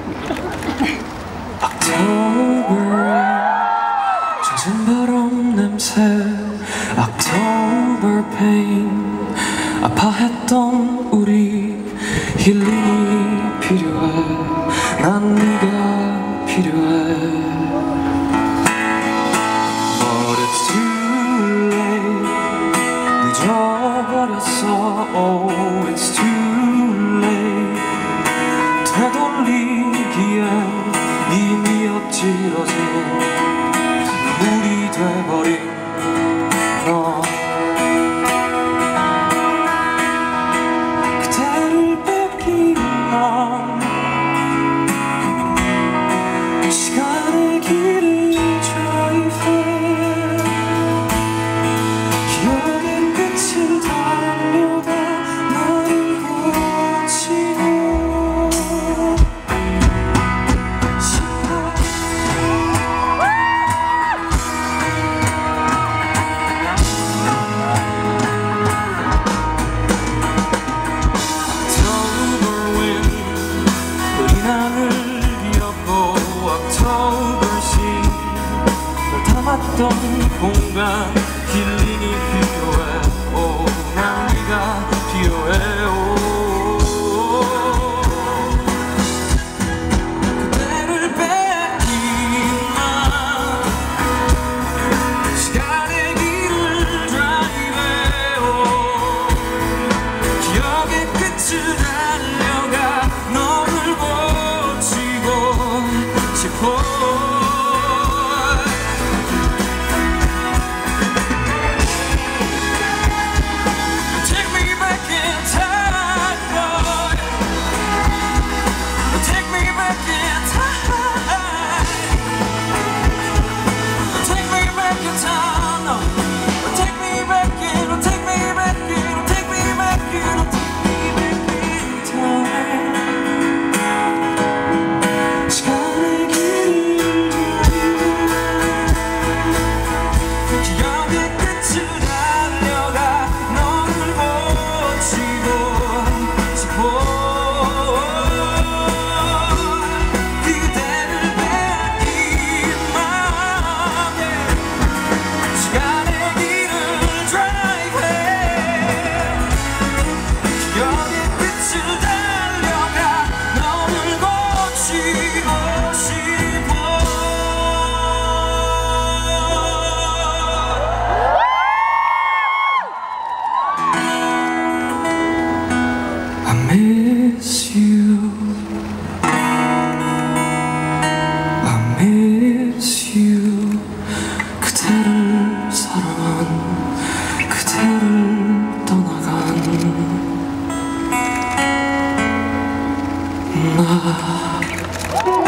October 젖은 바람 냄새 October pain 아파했던 우리 힐링이 필요해 난 네가 필요해 But it's too late 늦어버렸어 Oh it's too late 되돌리기엔 이미 엎질러진 물이 돼버린 너 그대를 뺏긴 넌 시간의 길을 드라이브해 기억의 끝을 달려가 나를 고치고 담았던 공간 힐링이 필요해 오, 난 네가 필요해 오. 그대를 뺏긴 맘 시간의 길을 드라이브해 오. 기억의 끝을 달려가 너를 고치고 싶어 그대를 사랑한 그대를 떠나간 나